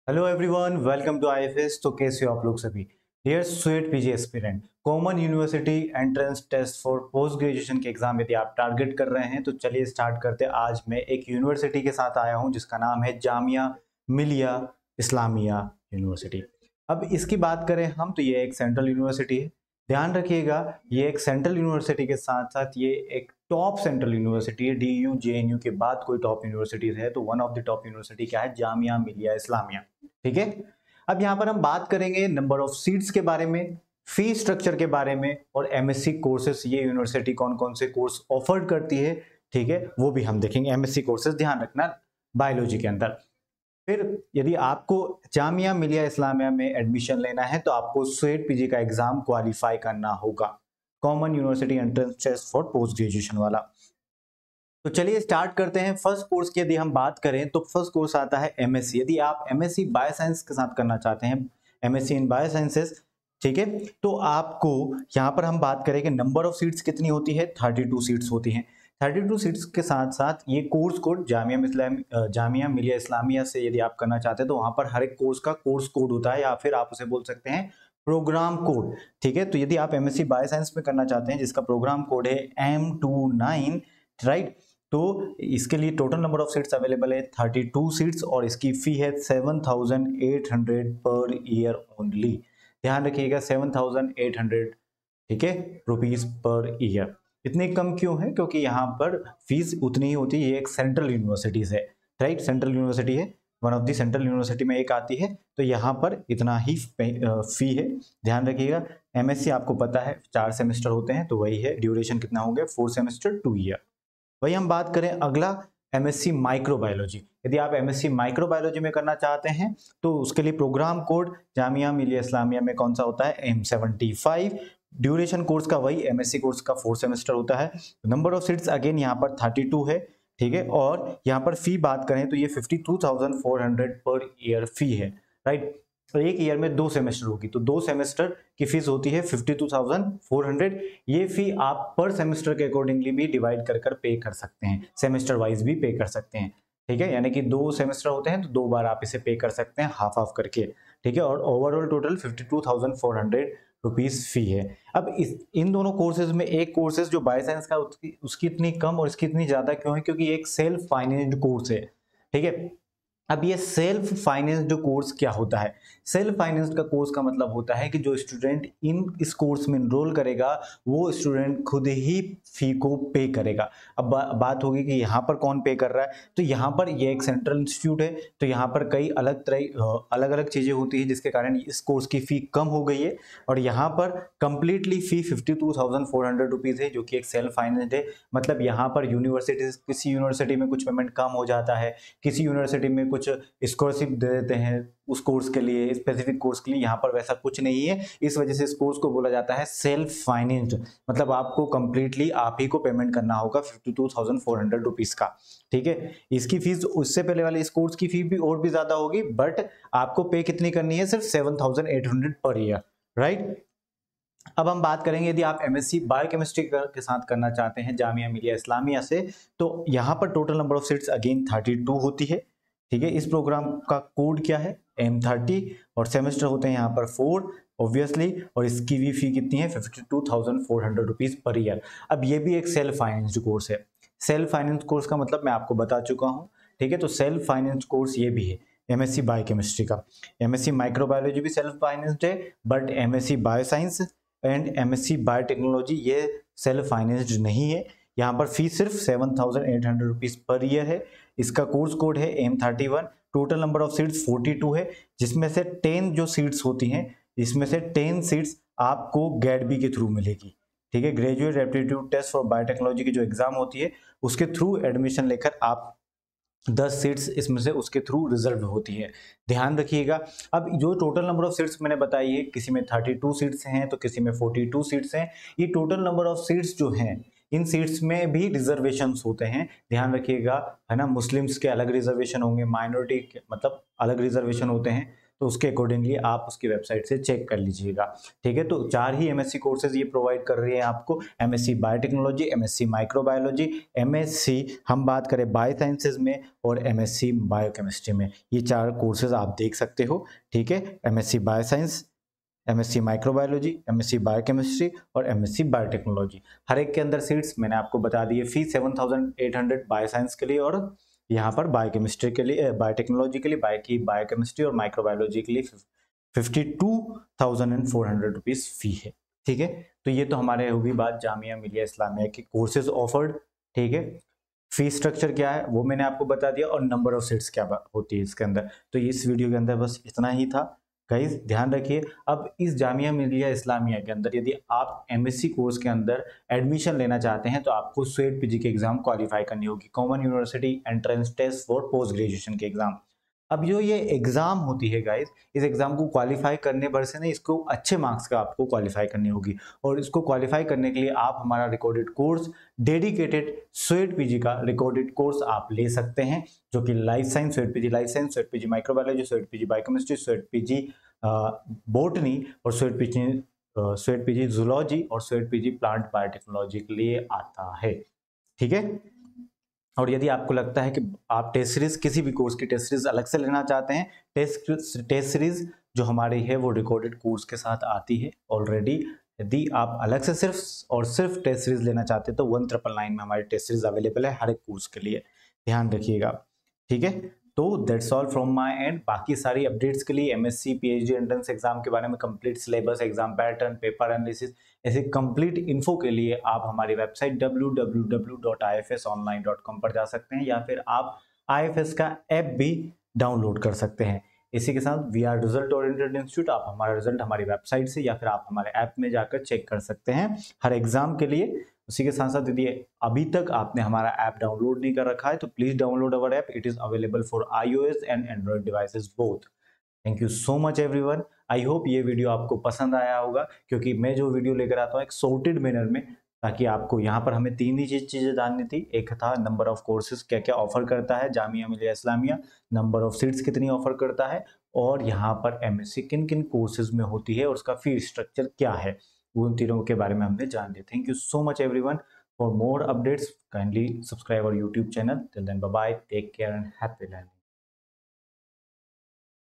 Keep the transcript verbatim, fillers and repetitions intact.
Hello everyone, welcome to IFS. तो कैसे हो आप लोग सभी? Dear CUET PG aspirant, common university entrance test for post graduation के एग्जाम यदि आप टारगेट कर रहे हैं तो चलिए स्टार्ट करते हैं। आज मैं एक यूनिवर्सिटी के साथ आया हूं जिसका नाम है जामिया मिलिया इस्लामिया यूनिवर्सिटी। अब इसकी बात करें हम तो ये एक सेंट्रल यूनिवर्सिटी है। ध्यान रखिएगा, ये एक सेंट्रल यूनिवर्सिटी के साथ साथ ये एक टॉप सेंट्रल यूनिवर्सिटी है। डीयू जेएनयू के बाद कोई टॉप यूनिवर्सिटीज है तो one of the top university क्या है? जामिया मिलिया इस्लामिया। ठीक है, अब यहाँ पर हम बात करेंगे नंबर ऑफ सीट्स के बारे में, फी स्ट्रक्चर के बारे में और एमएससी कोर्सेज ये यूनिवर्सिटी कौन कौन से कोर्स ऑफर करती है। ठीक है, वो भी हम देखेंगे। एमएससी कोर्सेज ध्यान रखना बायोलॉजी के अंदर। फिर यदि आपको जामिया मिलिया इस्लामिया में एडमिशन लेना है तो आपको स्वेट पीजी का एग्जाम क्वालिफाई करना होगा, common university entrance test for post graduation वाला। तो चलिए स्टार्ट करते हैं। फर्स्ट कोर्स की यदि हम बात करें तो फर्स्ट कोर्स आता है एमएससी। यदि आप एमएससी बायोसाइंस के साथ करना चाहते हैं, एमएससी इन बायोसाइंसेस, ठीक है, तो आपको यहाँ पर हम बात करें कि नंबर ऑफ सीट्स कितनी होती है? थर्टी टू सीट्स होती हैं। थर्टी टू सीट्स के साथ साथ ये कोर्स कोड जामिया इस्लाम जामिया मिलिया इस्लामिया से यदि आप करना चाहते हैं तो वहाँ पर हर एक कोर्स का कोर्स कोड होता है या फिर आप उसे बोल सकते हैं प्रोग्राम कोड। ठीक है, तो यदि आप एमएससी बायोसाइंस में करना चाहते हैं जिसका प्रोग्राम कोड है एम टू नाइन, राइट, तो इसके लिए total number of seats available है थर्टी टू सीट्स और इसकी फी है seven thousand eight hundred per year only. ध्यान रखिएगा, सेवन थाउजेंड एट हंड्रेड, ठीक है, रुपीज पर ईयर। इतनी कम क्यों है? क्योंकि यहाँ पर फीस उतनी ही होती है। ये एक सेंट्रल यूनिवर्सिटी है, राइट, सेंट्रल यूनिवर्सिटी है, one of the central university में एक आती है, तो यहाँ पर इतना ही फी है। ध्यान रखिएगा। एमएससी आपको पता है चार सेमेस्टर होते हैं, तो वही है। ड्यूरेशन कितना हो गया? Four semester two year. वही हम बात करें अगला, एमएससी माइक्रोबायोलॉजी। यदि आप एमएससी माइक्रोबायोलॉजी में करना चाहते हैं तो उसके लिए प्रोग्राम कोड जामिया मिलिया इस्लामिया में कौन सा होता है? M seventy five. Duration course का वही एमएससी कोर्स का फोर सेमेस्टर होता है। नंबर ऑफ सीट्स अगेन यहाँ पर थर्टी टू है, ठीक है, और यहाँ पर फी बात करें तो ये fifty two thousand four hundred per year fee है, राइट। एक ईयर में दो सेमेस्टर होगी तो दो सेमेस्टर की फीस होती है fifty two thousand four hundred. ये फी आप पर सेमेस्टर के अकॉर्डिंगली भी डिवाइड कर कर पे कर सकते हैं, सेमेस्टर वाइज भी पे कर सकते हैं। ठीक है, यानी कि दो सेमेस्टर होते हैं तो दो बार आप इसे पे कर सकते हैं, हाफ हाफ करके। ठीक है, और overall total fifty two thousand four hundred rupees fee है। अब इस इन दोनों कोर्सेज में एक कोर्सेज जो बायोसाइंस का उसकी, उसकी इतनी कम और इसकी इतनी ज्यादा क्यों है? क्योंकि एक सेल्फ फाइनेंस्ड कोर्स है। ठीक है, अब ये सेल्फ फाइनेंस्ड कोर्स क्या होता है? सेल्फ फाइनेंस्ड का कोर्स का मतलब होता है कि जो स्टूडेंट इन इस कोर्स में इनरोल करेगा वो स्टूडेंट खुद ही फी को पे करेगा। अब बा, बात होगी कि यहाँ पर कौन पे कर रहा है, तो यहाँ पर ये एक सेंट्रल इंस्टीट्यूट है तो यहाँ पर कई अलग तरह अलग अलग चीजें होती है जिसके कारण इस कोर्स की फी कम हो गई है। और यहाँ पर completely fee fifty two thousand four hundred rupees है जो कि एक सेल्फ फाइनेंस्ड है। मतलब यहाँ पर यूनिवर्सिटी, किसी यूनिवर्सिटी में कुछ पेमेंट कम हो जाता है, किसी यूनिवर्सिटी में कुछ स्कॉलरशिप दे देते हैं उस कोर्स के लिए, स्पेसिफिक कोर्स के लिए, यहाँ पर वैसा कुछ नहीं है। इस वजह से इस कोर्स को बोला जाता है सेल्फ फाइनेंस्ड। मतलब आपको कंप्लीटली आप ही को पेमेंट करना होगा fifty two thousand four hundred rupees का। ठीक है, इसकी फीस उससे पहले वाले इस कोर्स की फी भी और भी ज्यादा होगी, बट आपको पे कितनी करनी है? सिर्फ seven thousand eight hundred per year, right. अब हम बात करेंगे यदि आप एमएससी बायोकेमिस्ट्री के साथ करना चाहते हैं जामिया मिलिया इस्लामिया से, तो यहाँ पर total number of seats again thirty two होती है। ठीक है, इस प्रोग्राम का कोड क्या है? एम थर्टी, और सेमेस्टर होते हैं यहाँ पर फोर ऑब्वियसली, और इसकी भी फी कितनी है? Fifty two thousand four hundred rupees per year. अब ये भी एक सेल्फ फाइनेंस्ड कोर्स है। सेल्फ फाइनेंस कोर्स का मतलब मैं आपको बता चुका हूँ। ठीक है, तो सेल्फ फाइनेंस कोर्स ये भी है एमएससी बायोकेमिस्ट्री का। एमएससी माइक्रोबायोलॉजी भी सेल्फ फाइनेंस्ड है, but MSc bioscience and MSc biotechnology ये सेल्फ फाइनेंस्ड नहीं है। यहाँ पर फीस सिर्फ seven thousand eight hundred rupees per year है। इसका कोर्स कोड है M thirty one. Total number of seats forty two है, जिसमें से टेन जो सीट्स होती हैं, इसमें से टेन सीट्स आपको गेट बी के थ्रू मिलेगी। ठीक है, graduate aptitude test for biotechnology की जो एग्जाम होती है उसके थ्रू एडमिशन लेकर आप दस सीट्स इसमें से उसके थ्रू रिजर्व होती है। ध्यान रखिएगा। अब जो टोटल नंबर ऑफ सीट्स मैंने बताई है, किसी में थर्टी टू सीट्स हैं तो किसी में फोर्टी टू सीट्स हैं। ये टोटल नंबर ऑफ सीट्स जो हैं, इन सीट्स में भी रिजर्वेशंस होते हैं, ध्यान रखिएगा, है ना। मुस्लिम्स के अलग रिजर्वेशन होंगे, माइनॉरिटी के मतलब अलग रिजर्वेशन होते हैं। तो उसके अकॉर्डिंगली आप उसकी वेबसाइट से चेक कर लीजिएगा। ठीक है, तो चार ही एमएससी कोर्सेज ये प्रोवाइड कर रही है आपको, MSc biotechnology, MSc microbiology, MSc हम बात करें बायो साइंसेज में, और एमएससी बायोकेमिस्ट्री में। ये चार कोर्सेज आप देख सकते हो। ठीक है, MSc bio science, MSc microbiology, MSc biochemistry और एमएससी बायोटेक्नोलॉजी। हर एक के अंदर सीट्स मैंने आपको बता दी है। Fees seven thousand eight hundred bio science के लिए, और यहाँ पर बायोकेमिस्ट्री के लिए, बायोटेक्नोलॉजी के लिए, बायो की बायोकेमिस्ट्री और माइक्रोबायोलॉजी के लिए fifty two thousand and four hundred rupees fee है। ठीक है, तो ये तो हमारे होगी बात जामिया मिलिया इस्लामिया के कोर्सेज ऑफर्ड। ठीक है, फी स्ट्रक्चर क्या है वो मैंने आपको बता दिया, और नंबर ऑफ सीट्स क्या होती है इसके अंदर। तो इस वीडियो के अंदर बस इतना ही था गाइस, ध्यान रखिए। अब इस जामिया मिलिया इस्लामिया के अंदर यदि आप एमएससी कोर्स के अंदर एडमिशन लेना चाहते हैं तो आपको स्वेट पीजी के एग्जाम क्वालिफाई करनी होगी, common university entrance test for post graduation के एग्जाम। अब जो ये एग्जाम होती है गाइस, इस एग्जाम को क्वालिफाई करने भर से नहीं, इसको अच्छे मार्क्स का आपको क्वालिफाई करनी होगी, और इसको क्वालिफाई करने के लिए आप हमारा recorded course, dedicated CUET PG का रिकॉर्डेड कोर्स आप ले सकते हैं, जो कि life science, CUET PG life science, CUET PG microbiology, CUET PG biochemistry, CUET PG botany और CUET PG CUET PG zoology और स्वेट पीजी प्लांट बायोटेक्नोलॉजी के लिए आता है। ठीक है, और यदि आपको लगता है कि आप टेस्ट सीरीज, किसी भी कोर्स की टेस्ट सीरीज अलग से लेना चाहते हैं, टेस्ट टेस्ट सीरीज जो हमारी है वो रिकॉर्डेड कोर्स के साथ आती है ऑलरेडी। यदि आप अलग से सिर्फ और सिर्फ टेस्ट सीरीज लेना चाहते हैं तो वन ट्रिपल नाइन में हमारी टेस्ट सीरीज अवेलेबल है हर एक कोर्स के लिए, ध्यान रखिएगा। ठीक है, तो that's all from my end. बाकी सारी अपडेट्स के लिए एमएससी पीएचडी एंट्रेंस एग्जाम के बारे में complete syllabus, exam pattern, paper analysis, ऐसे कंप्लीट इन्फो के लिए आप हमारी website W W W dot I F S online dot com पर जा सकते हैं, या फिर आप आई एफ एस का ऐप भी डाउनलोड कर सकते हैं। इसी के साथ we are result oriented institute, आप हमारा रिजल्ट हमारी वेबसाइट से या फिर आप हमारे ऐप में जाकर चेक कर सकते हैं हर एग्जाम के लिए। उसी के साथ साथ यदि अभी तक आपने हमारा ऐप डाउनलोड नहीं कर रखा है तो please download our app, it is available for iOS and android devices both. Thank you so much everyone. I hope ये वीडियो आपको पसंद आया होगा, क्योंकि मैं जो वीडियो लेकर आता हूँ एक सॉर्टेड मैनर में, ताकि आपको यहाँ पर हमें तीन ही चीजें जाननी थी। एक था नंबर ऑफ कोर्सेज क्या क्या ऑफर करता है Jamia Millia Islamia, number of seats कितनी ऑफर करता है, और यहाँ पर एमएससी किन किन कोर्सेज में होती है और उसका फी स्ट्रक्चर क्या है, उन तीनों के बारे में हमने जान लिया। Thank you so much everyone. For more updates kindly subscribe our YouTube channel. Till then bye bye, take care and happy learning.